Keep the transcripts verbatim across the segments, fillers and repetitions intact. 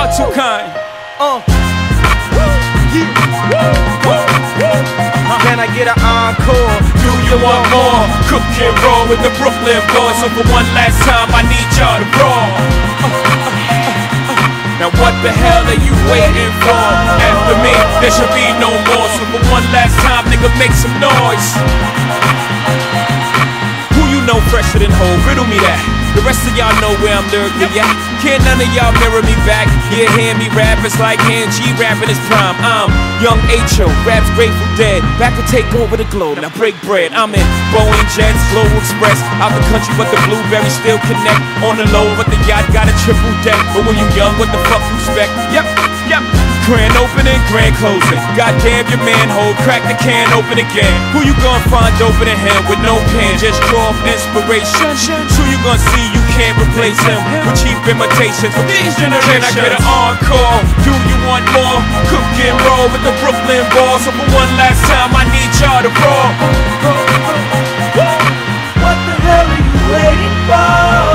one, two kind. Uh. Can I get an encore? Do you want more? Cook and roll with the Brooklyn boys. So for one last time, I need y'all to roll. Uh, uh, uh, uh. Now what the hell are you waiting for? After me, there should be no more. So for one last time, nigga, make some noise. Who you know fresher than Hov? Riddle me that. The rest of y'all know where I'm lyrically at. Can't none of y'all mirror me back. Yeah, hear me rap, it's like hand G rapping his prime. I'm young H O, raps Grateful Dead. Back to take over the globe, now break bread. I'm in Boeing Jets, Global Express. Out the country, but the blueberries still connect. On the low, but the yacht got a triple deck. But when you young, what the fuck you expect? Yep, yep. Grand opening, grand closing. Goddamn your manhole, crack the can open again. Who you gonna find open in him with no pen? Just draw up inspiration. Who you gonna see you can't replace him with cheap imitations from these generations? Can I get an encore? Do you want more? Cook and roll with the Brooklyn boys. So for one last time, I need y'all to roll. What the hell are you waiting for?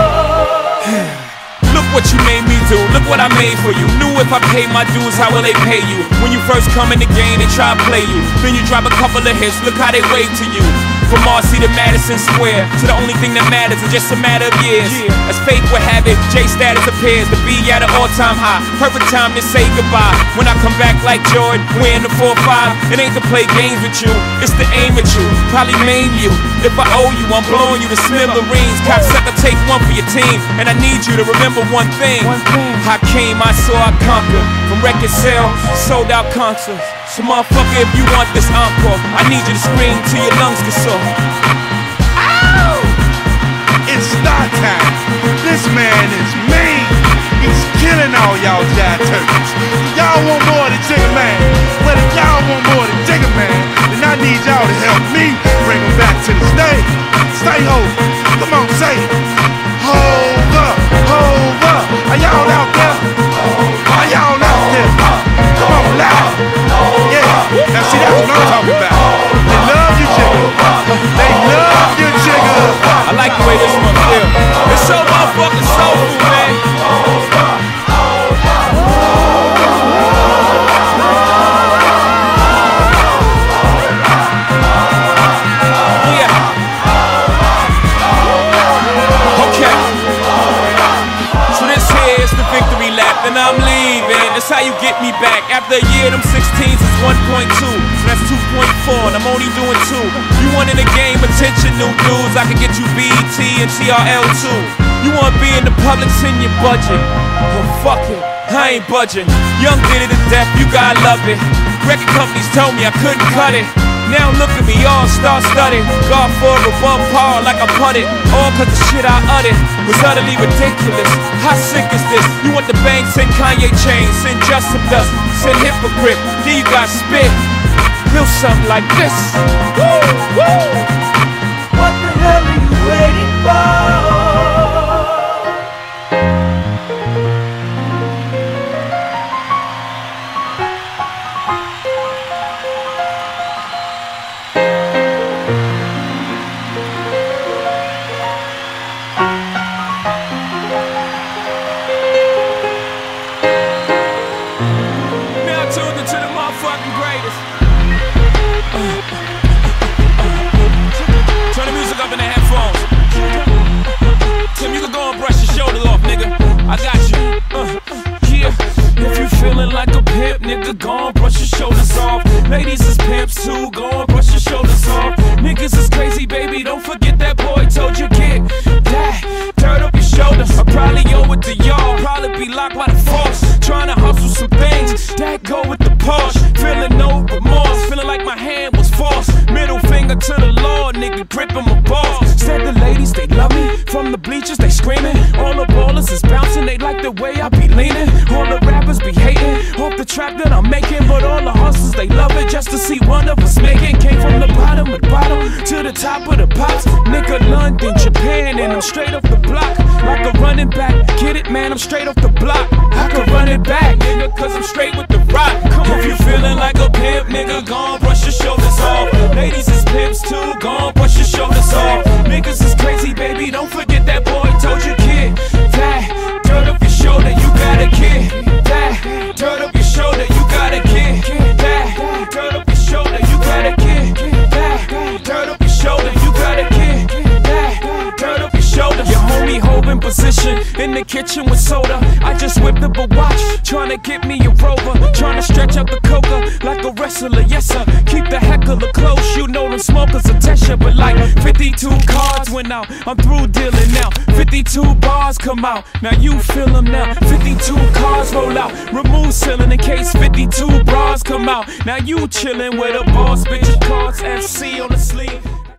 Look what you made me do, look what I made for you. Knew if I paid my dues, how will they pay you? When you first come in the game, they try to play you. Then you drop a couple of hits, look how they wave to you. From Marcy to Madison Square, to the only thing that matters is just a matter of years. As fate would have it, J status appears to be at an all-time high. Perfect time to say goodbye. When I come back like Jordan, wearing the four five, it ain't to play games with you, it's to aim at you, probably maim you. If I owe you, I'm blowing you to smithereens. Cocksucker, take one for your team, and I need you to remember one thing. I came, I saw, I conquered. From record sale, sold out concerts. So motherfucker, if you want this encore, I need you to scream till your lungs get sore. Ow! It's start time. This man is mean. He's killing all y'all jive turkeys. Y'all want more than Jigga Man. Well, if y'all want more than Jigga Man, then I need y'all to help me bring him back to the stage. Stay home. Come on, say it. Hold up, hold up. Are y'all out there? Are y'all out there? Come on, loud. Yeah, now see, that's what I'm talking about. They love you, Jigga. They love you, Jigga. I like the way this one feels. It's so motherfucking soulful, man. And I'm leaving, that's how you get me back. After a year, them sixteens is one point two, so that's two point four, and I'm only doing two. You want in the game, attention, new dudes, I can get you B E T and T R L too. You want to be in the public, send your budget. Well, fuck it, I ain't budging. Young did it to death, you gotta love it. Record companies told me I couldn't cut it. Now look at me, all star studded. God for above par like I putted. All cause the shit I uttered was utterly ridiculous. How sick is this? You want the bank, send Kanye chains, send Justin Dust, send Hypocrite. Then you got spit. Feel something like this. Woo, woo. What the hell are you waiting for? I got you, uh, yeah. If you feeling like a pimp, nigga, go on, brush your shoulders off. Ladies is pimps too, go on, brush your shoulders off. Niggas is crazy, baby, don't forget that boy told you get that dirt up your shoulders. I probably owe it to y'all, probably be locked by the force. Trying to hustle some things, that go with the Porsche. Feeling no remorse, feeling like my hand was forced. Middle finger to the law, nigga, gripping my balls. Said the ladies, they love me, from the bleachers, they screaming. All the ballers is bouncing, they like the way I be leaning. All the rappers be hating, off the trap that I'm making. But all the hustlers, they love it, just to see one of us making. Came from the bottom of the bottom, to the top of the pops. Nigga, London, Japan, and I'm straight off the block. Like a running back, get it, man, I'm straight off the block. I can run it back, nigga, cause I'm straight with the rock. Come on, if you feeling like a pimp, nigga, go on, brush your shoulders off. Ladies is pimps too, go on, brush your shoulders off. Niggas is crazy, baby, don't forget that boy told you, kid. That dirt off your shoulder, you gotta get. the kitchen with soda. I just whipped up a watch, trying to get me a rover, trying to stretch out the coca like a wrestler, yes sir. Keep the heckler close, you know them smokers will test you. But like fifty-two cards went out, I'm through dealing now. fifty-two bars come out, now you feel them now. fifty-two cars roll out, remove ceiling in case fifty-two bras come out. Now you chillin' with a boss, bitch, cards F C on the sleeve.